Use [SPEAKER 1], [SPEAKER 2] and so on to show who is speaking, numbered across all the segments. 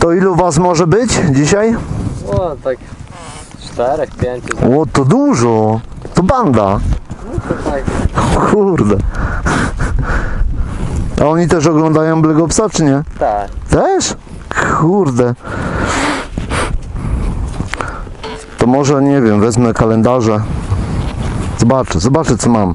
[SPEAKER 1] To ilu was może być dzisiaj?
[SPEAKER 2] O, tak 4, 5.
[SPEAKER 1] O, to dużo. To banda.
[SPEAKER 2] No to tak.
[SPEAKER 1] Kurde. A oni też oglądają Black Opsa, czy nie?
[SPEAKER 2] Tak.
[SPEAKER 1] Też? Kurde. To może, nie wiem, wezmę kalendarze. Zobaczę co mam.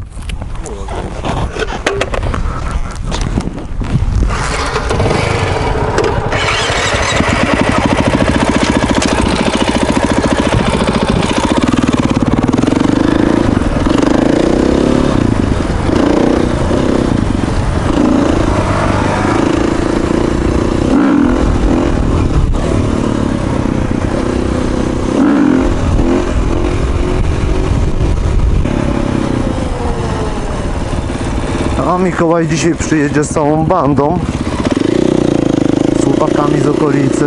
[SPEAKER 1] A Mikołaj dzisiaj przyjedzie z całą bandą, z chłopakami z okolicy.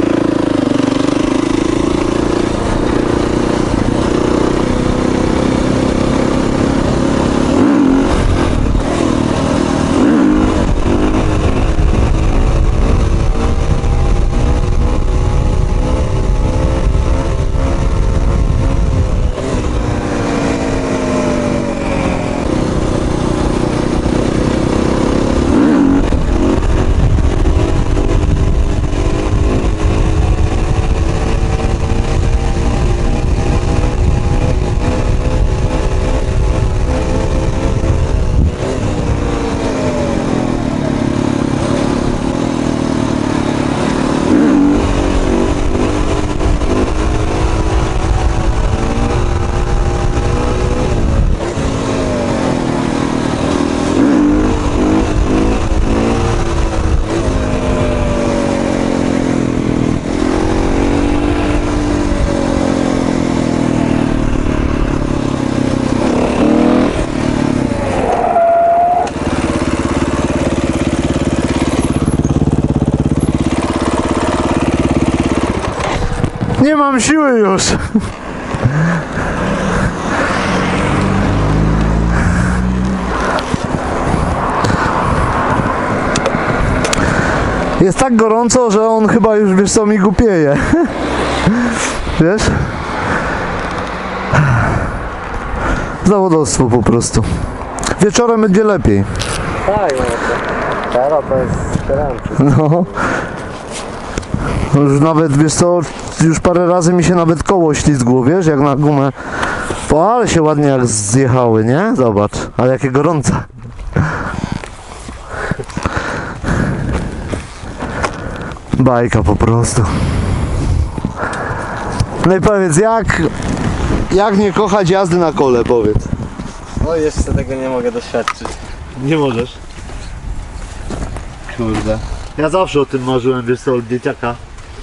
[SPEAKER 1] Nie mam siły już. Jest tak gorąco, że on chyba już, wiesz co, mi głupieje. Wiesz? Zawodowstwo po prostu. Wieczorem będzie lepiej.
[SPEAKER 2] Tak, no to teraz to jest kręty.
[SPEAKER 1] No. Już nawet, wiesz co, już parę razy mi się nawet koło ślizgło, wiesz, jak na gumę. O, ale się ładnie jak zjechały, nie? Zobacz, ale jakie gorące. Bajka po prostu. No i powiedz, jak nie kochać jazdy na kole, powiedz.
[SPEAKER 2] No jeszcze tego nie mogę doświadczyć.
[SPEAKER 1] Nie możesz. Kurde. Ja zawsze o tym marzyłem, wiesz co, od dzieciaka.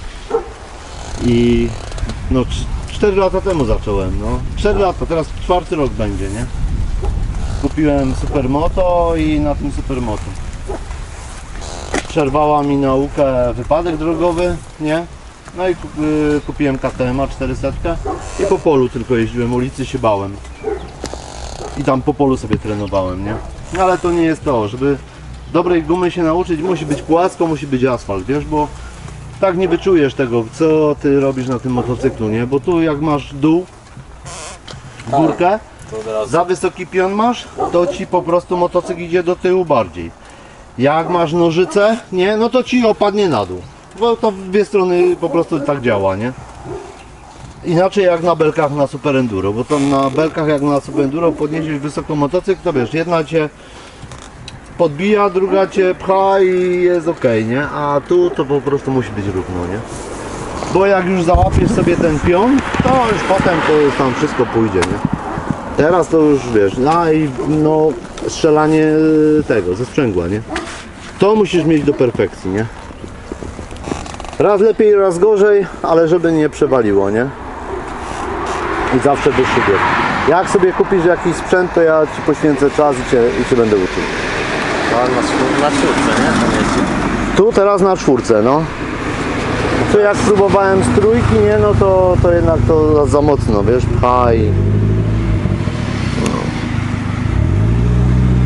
[SPEAKER 1] I no 4 lata temu zacząłem, no. 4 lata, teraz 4. rok będzie, nie? Kupiłem supermoto i na tym supermoto przerwała mi naukę wypadek drogowy, nie? No i kupiłem KTM 400 i po polu tylko jeździłem, ulicy się bałem. I tam po polu sobie trenowałem, nie? No ale to nie jest to, żeby dobrej gumy się nauczyć, musi być płasko, musi być asfalt, wiesz, bo tak nie wyczujesz tego, co ty robisz na tym motocyklu, nie? Bo tu jak masz dół, górkę, za wysoki pion masz, to ci po prostu motocykl idzie do tyłu bardziej. Jak masz nożyce, nie? No to ci opadnie na dół. Bo to w dwie strony po prostu tak działa, nie? Inaczej jak na belkach na Super Enduro, bo to na belkach jak na Super Enduro podniesiesz wysoko motocykl, to wiesz, jedna cię podbija, druga cię pcha i jest ok, nie? A tu to po prostu musi być równo, nie? Bo jak już załapiesz sobie ten pion, to już potem to już tam wszystko pójdzie, nie? Teraz to już wiesz, no strzelanie tego, ze sprzęgła, nie? To musisz mieć do perfekcji, nie? Raz lepiej, raz gorzej, ale żeby nie przewaliło, nie? I zawsze do siebie. Jak sobie kupisz jakiś sprzęt, to ja ci poświęcę czas i cię będę uczył.
[SPEAKER 2] Na 4, nie? Tam jeździ.
[SPEAKER 1] Tu teraz na 4, no. Tu jak próbowałem z 3, nie, no to jednak to za mocno, wiesz, pcha i...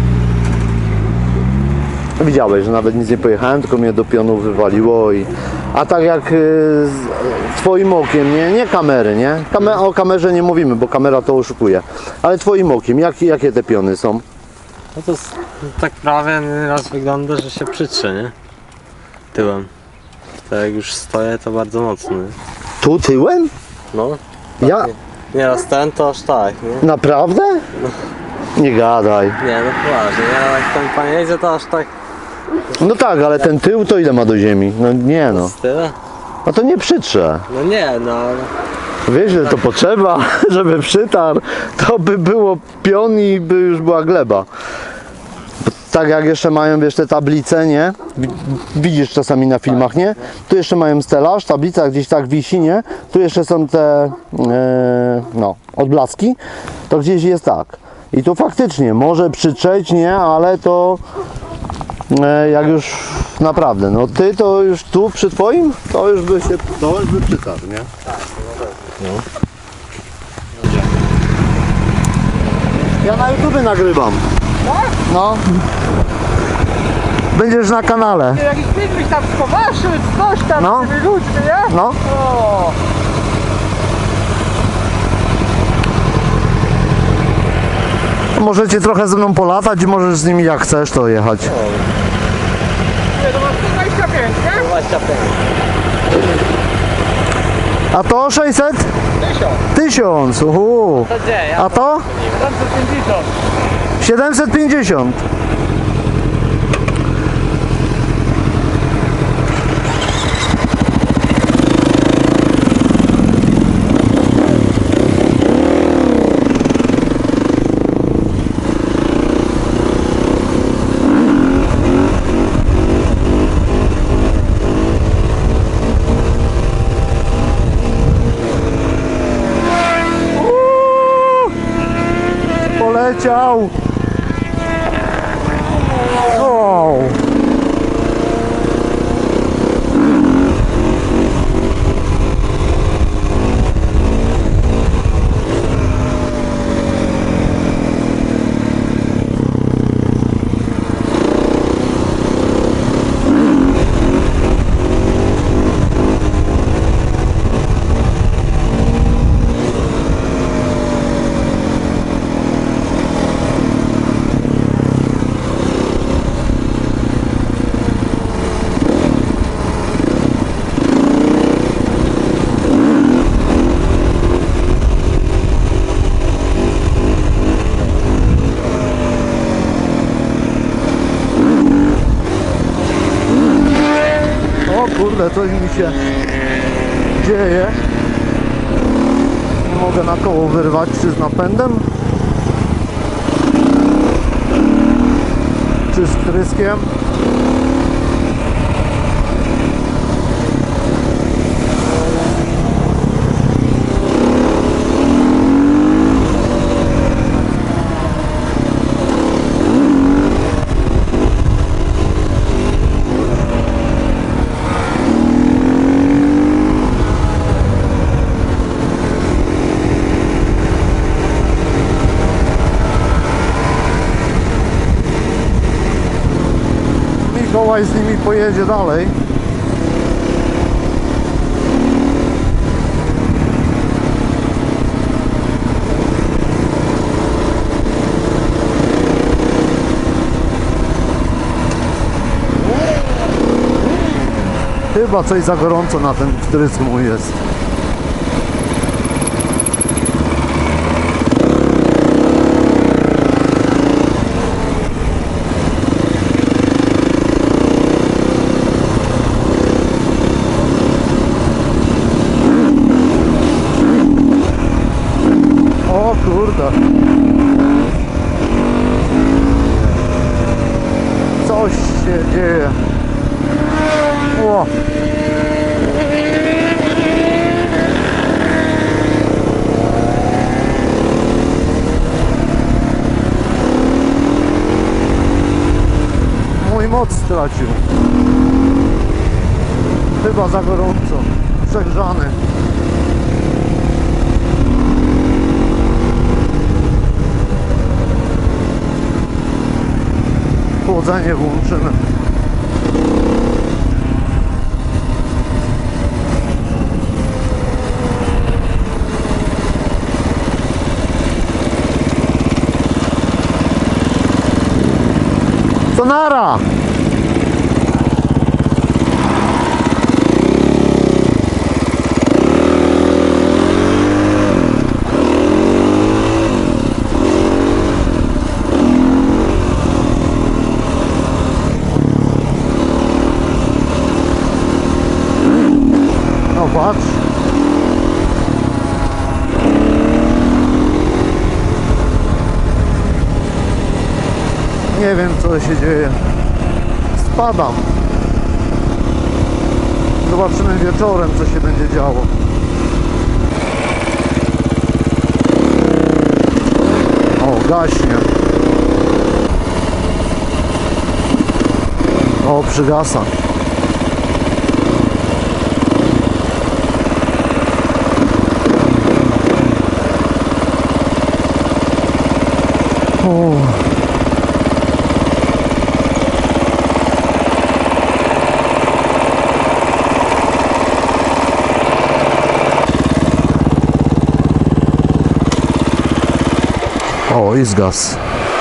[SPEAKER 1] Widziałeś, że nawet nic nie pojechałem, tylko mnie do pionu wywaliło i A tak jak twoim okiem, nie kamery, nie? O kamerze nie mówimy, bo kamera to oszukuje. Ale twoim okiem, jakie te piony są?
[SPEAKER 2] No to tak prawie raz wygląda, że się przytrze, nie? Tyłem. To jak już stoję, to bardzo mocno, nie?
[SPEAKER 1] Tu tyłem?
[SPEAKER 2] No.
[SPEAKER 1] Ja?
[SPEAKER 2] Nieraz ten to aż tak, nie?
[SPEAKER 1] Naprawdę? Nie gadaj.
[SPEAKER 2] Nie, no poważnie, ja jak tam pan jedzie, to aż tak
[SPEAKER 1] No tak, ale ten tył to ile ma do ziemi? No nie no.
[SPEAKER 2] z tyle.
[SPEAKER 1] No to nie przytrze.
[SPEAKER 2] No nie, no ale...
[SPEAKER 1] Wiesz, że to potrzeba, żeby przytarł. To by było pion i by już była gleba. Tak jak jeszcze mają, wiesz, te tablice, nie? Widzisz czasami na filmach, nie? Tu jeszcze mają stelaż, tablica gdzieś tak wisi, nie? Tu jeszcze są te, no, odblaski. To gdzieś jest tak. I tu faktycznie może przytrzeć, nie? Ale to jak już naprawdę, no ty to już tu przy twoim, to już by przytarł, nie? No. Ja na YouTube nagrywam.
[SPEAKER 3] Tak?
[SPEAKER 1] No. Będziesz na kanale.
[SPEAKER 3] Jakiś film byś tam skowaszy, coś tam
[SPEAKER 1] No.
[SPEAKER 3] z tymi ludźmi, nie?
[SPEAKER 1] No.
[SPEAKER 3] O.
[SPEAKER 1] Możecie trochę ze mną polatać i możesz z nimi jak chcesz to jechać.
[SPEAKER 3] Nie, to masz 125, nie?
[SPEAKER 2] 25.
[SPEAKER 1] A to 600? 1000. Uhu.
[SPEAKER 2] To gdzie? Ja
[SPEAKER 1] A to?
[SPEAKER 3] 750.
[SPEAKER 1] 750. Poleciał. Wow. Kurde, coś mi się dzieje. Nie mogę na koło wyrwać, czy z napędem, czy z wtryskiem. Mikołaj z nimi pojedzie dalej. Chyba coś za gorąco na ten wtrysk mój jest. O kurde. Coś się dzieje. O. Mój moc stracił. Chyba za gorąco. Przegrzany. Chłodzenie włączymy. To nara! No patrz. Nie wiem, co się dzieje. Spadam. Zobaczymy wieczorem, co się będzie działo. O, gaśnie. O, przygasa. O. O, i zgasł.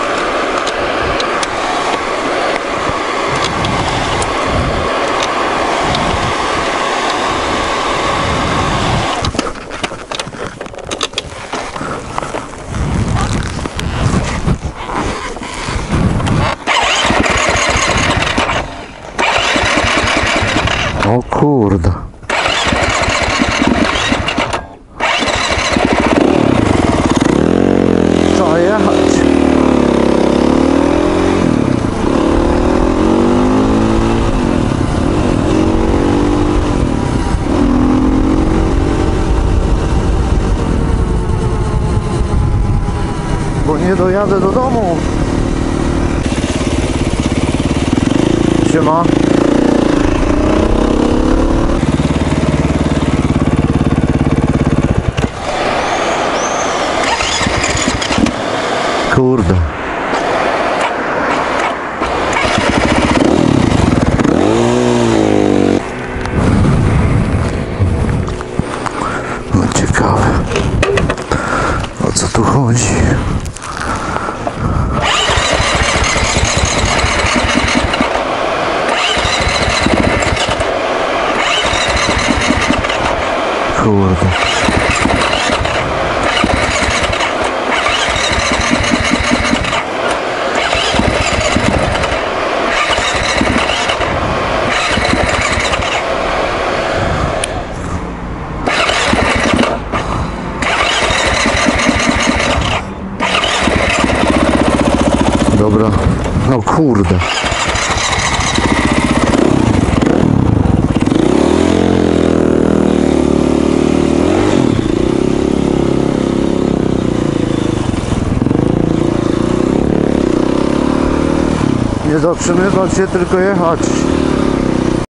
[SPEAKER 1] O kurde. Trzeba jechać. Bo nie dojadę do domu. Siema. Kurde. No ciekawe. O co tu chodzi? Kurde. Dobra, no kurde. Nie zatrzymywać się, tylko jechać.